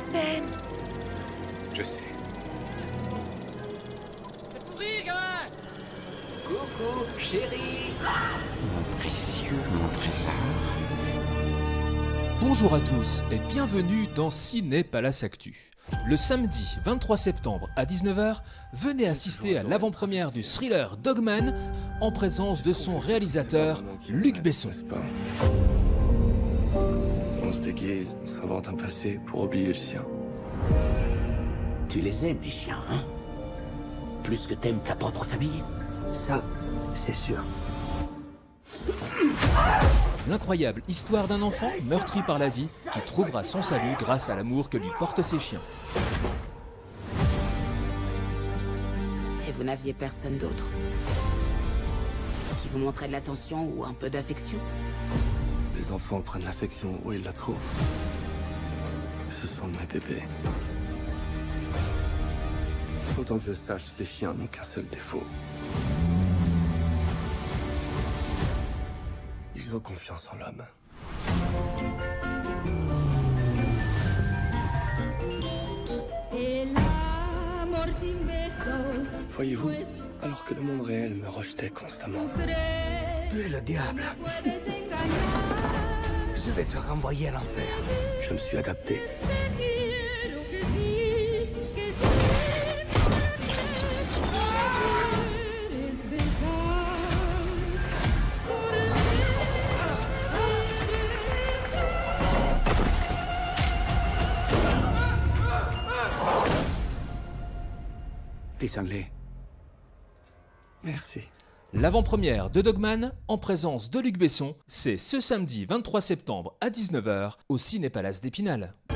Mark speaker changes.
Speaker 1: t'aime.
Speaker 2: Je sais.
Speaker 3: C'est pourri, gamin!
Speaker 4: Coucou, chérie.
Speaker 1: Mon précieux, mon trésor.
Speaker 5: Bonjour à tous et bienvenue dans Ciné Palace Actu. Le samedi 23 septembre à 19 h, venez assister à l'avant-première du thriller Dogman en présence de son réalisateur Luc Besson.
Speaker 2: On se déguise, on s'invente un passé pour oublier le sien.
Speaker 4: Tu les aimes, les chiens, hein? Plus que t'aimes ta propre famille? Ça, c'est sûr.
Speaker 5: L'incroyable histoire d'un enfant meurtri par la vie qui trouvera son salut grâce à l'amour que lui portent ses chiens.
Speaker 6: Et vous n'aviez personne d'autre qui vous montrait de l'attention ou un peu d'affection?
Speaker 2: Les enfants prennent l'affection où ils la trouvent. Ce sont mes bébés. Autant que je sache, les chiens n'ont qu'un seul défaut. Ils ont confiance en l'homme. Voyez-vous, alors que le monde réel me rejetait constamment,
Speaker 4: Tu es le diable. Je vais te renvoyer à l'enfer.
Speaker 2: je me suis adapté.
Speaker 4: T'es cinglé.
Speaker 2: Merci.
Speaker 5: L'avant-première de Dogman en présence de Luc Besson, c'est ce samedi 23 septembre à 19 h au Ciné Palace d'Épinal.